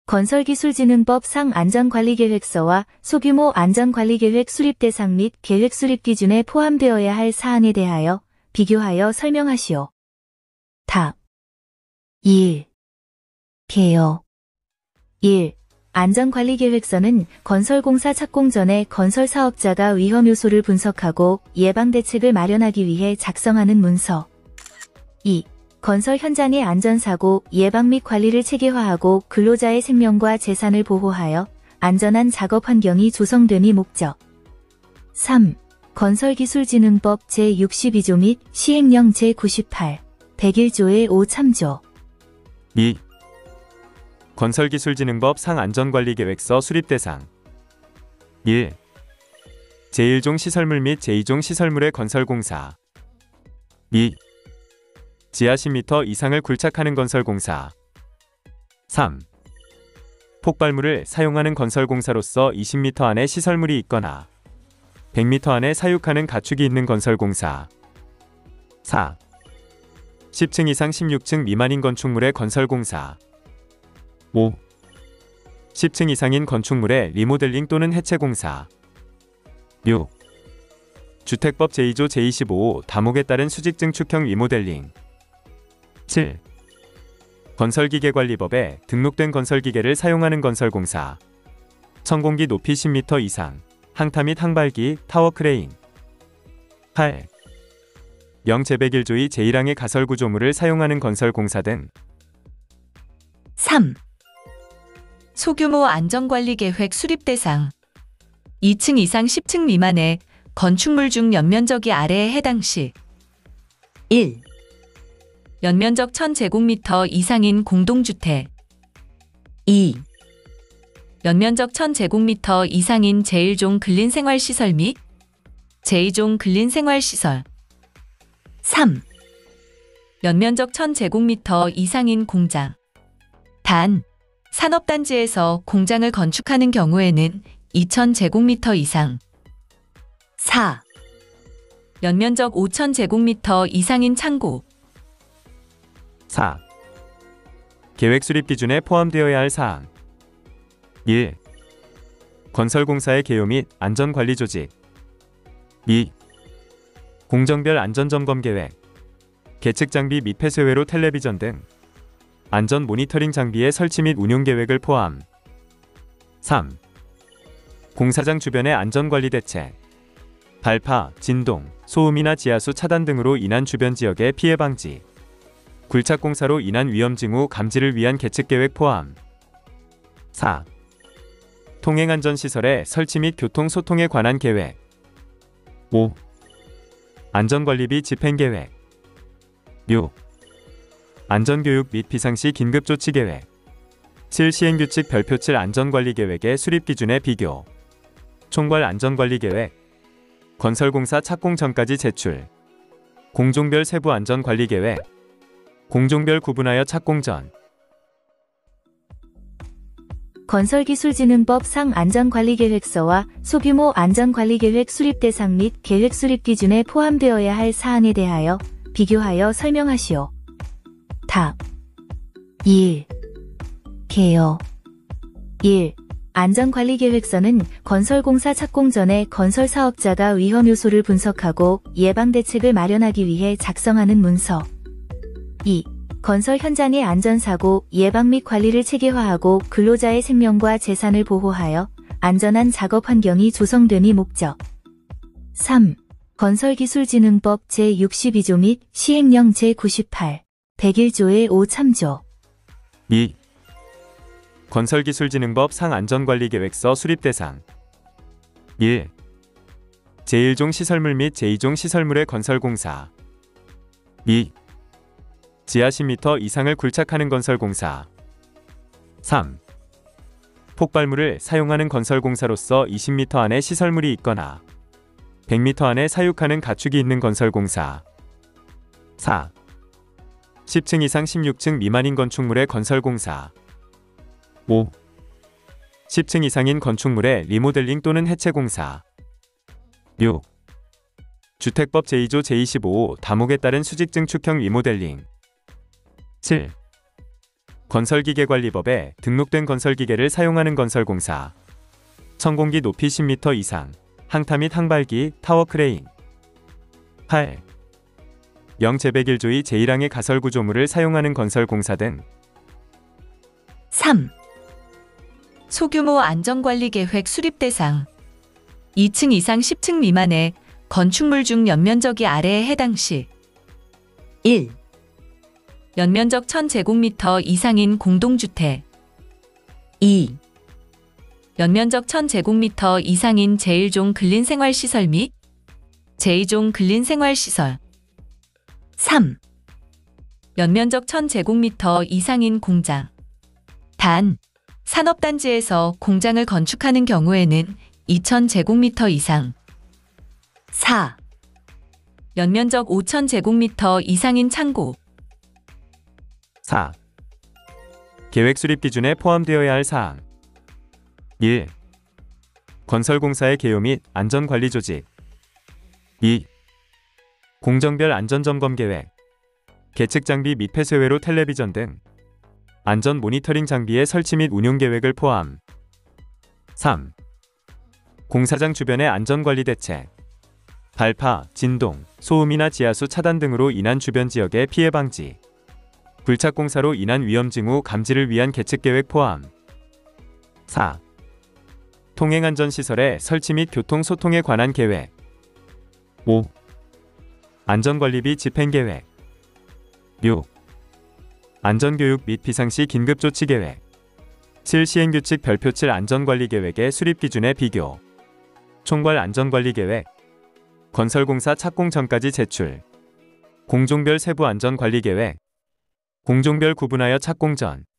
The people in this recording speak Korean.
건설기술진흥법 상 안전관리계획서와 소규모 안전관리계획 수립 대상 및 계획 수립 기준에 포함되어야 할 사항에 대하여 비교하여 설명하시오. 답 1. 개요. 1. 안전관리계획서는 건설공사 착공 전에 건설사업자가 위험 요소를 분석하고 예방대책을 마련하기 위해 작성하는 문서. 2. 건설 현장의 안전사고 예방 및 관리를 체계화하고 근로자의 생명과 재산을 보호하여 안전한 작업 환경이 조성됨이 목적. 3. 건설기술진흥법 제62조 및 시행령 제98, 101조의 5 참조. 2. 건설기술진흥법 상 안전관리계획서 수립 대상 1. 제1종 시설물 및 제2종 시설물의 건설공사 2. 지하 10m 이상을 굴착하는 건설공사 3. 폭발물을 사용하는 건설공사로서 20m 안에 시설물이 있거나 100m 안에 사육하는 가축이 있는 건설공사 4. 10층 이상 16층 미만인 건축물의 건설공사 5. 10층 이상인 건축물의 리모델링 또는 해체공사 6. 주택법 제2조 제25호 다목에 따른 수직증 축형 리모델링 7. 건설기계관리법에 등록된 건설기계를 사용하는 건설공사 천공기 높이 10m 이상 항타 및 항발기, 타워크레인 8. 영 제101조의 제1항의 가설구조물을 사용하는 건설공사 등 3. 소규모 안전관리계획 수립 대상 2층 이상 10층 미만의 건축물 중 연면적이 아래에 해당 시 1. 연면적 1000제곱미터 이상인 공동주택 2. 연면적 1000제곱미터 이상인 제1종 근린생활시설 및 제2종 근린생활시설 3. 연면적 1000제곱미터 이상인 공장 단, 산업단지에서 공장을 건축하는 경우에는 2000제곱미터 이상 4. 연면적 5000제곱미터 이상인 창고 4. 계획 수립 기준에 포함되어야 할 사항 1. 건설공사의 개요 및 안전관리 조직 2. 공정별 안전점검 계획 계측 장비 및 폐쇄회로 텔레비전 등 안전 모니터링 장비의 설치 및 운용 계획을 포함 3. 공사장 주변의 안전관리 대책 발파, 진동, 소음이나 지하수 차단 등으로 인한 주변 지역의 피해 방지 굴착공사로 인한 위험 징후 감지를 위한 계측계획 포함 4. 통행안전시설의 설치 및 교통소통에 관한 계획 5. 안전관리비 집행계획 6. 안전교육 및 비상시 긴급조치계획 7. 시행규칙 별표 7 안전관리계획의 수립기준의 비교 총괄 안전관리계획 건설공사 착공 전까지 제출 공종별 세부 안전관리계획 공종별 구분하여 착공 전 건설기술진흥법 상 안전관리계획서와 소규모 안전관리계획 수립 대상 및 계획 수립 기준에 포함되어야 할 사항에 대하여 비교하여 설명하시오. 답 1. 개요. 1. 안전관리계획서는 건설공사 착공 전에 건설사업자가 위험 요소를 분석하고 예방대책을 마련하기 위해 작성하는 문서 2. 건설 현장의 안전사고 예방 및 관리를 체계화하고 근로자의 생명과 재산을 보호하여 안전한 작업 환경이 조성됨이 목적. 3. 건설기술진흥법 제62조 및 시행령 제98, 101조의 5 참조. 2. 건설기술진흥법 상 안전관리계획서 수립 대상 1. 제1종 시설물 및 제2종 시설물의 건설공사 2. 지하 10m 이상을 굴착하는 건설공사 3. 폭발물을 사용하는 건설공사로서 20m 안에 시설물이 있거나 100m 안에 사육하는 가축이 있는 건설공사 4. 10층 이상 16층 미만인 건축물의 건설공사 5. 10층 이상인 건축물의 리모델링 또는 해체공사 6. 주택법 제2조 제25호 다목에 따른 수직증 축형 리모델링 7. 건설기계관리법에 등록된 건설기계를 사용하는 건설공사. 천공기 높이 10m 이상, 항타 및 항발기, 타워크레인. 8. 영제101조의 제1항의 가설구조물을 사용하는 건설공사 등. 3. 소규모 안전관리계획 수립 대상 2층 이상 10층 미만의 건축물 중 연면적이 아래에 해당 시 1. 연면적 1000제곱미터 이상인 공동주택 2. 연면적 1000제곱미터 이상인 제1종 근린생활시설 및 제2종 근린생활시설 3. 연면적 1000제곱미터 이상인 공장. 단, 산업단지에서 공장을 건축하는 경우에는 2000제곱미터 이상 4. 연면적 5000제곱미터 이상인 창고 4. 계획 수립 기준에 포함되어야 할 사항. 1. 건설공사의 개요 및 안전관리 조직. 2. 공정별 안전점검 계획. 계측 장비 및 폐쇄회로 텔레비전 등 안전 모니터링 장비의 설치 및 운용 계획을 포함. 3. 공사장 주변의 안전관리 대책. 발파, 진동, 소음이나 지하수 차단 등으로 인한 주변 지역의 피해 방지. 불착공사로 인한 위험 징후 감지를 위한 계측 계획 포함. 4. 통행안전시설의 설치 및 교통소통에 관한 계획. 5. 안전관리비 집행계획. 6. 안전교육 및 비상시 긴급조치 계획. 7. 시행규칙 별표 7 안전관리계획의 수립기준의 비교. 총괄 안전관리계획. 건설공사 착공 전까지 제출. 공종별 세부 안전관리계획. 공종별 구분하여 착공 전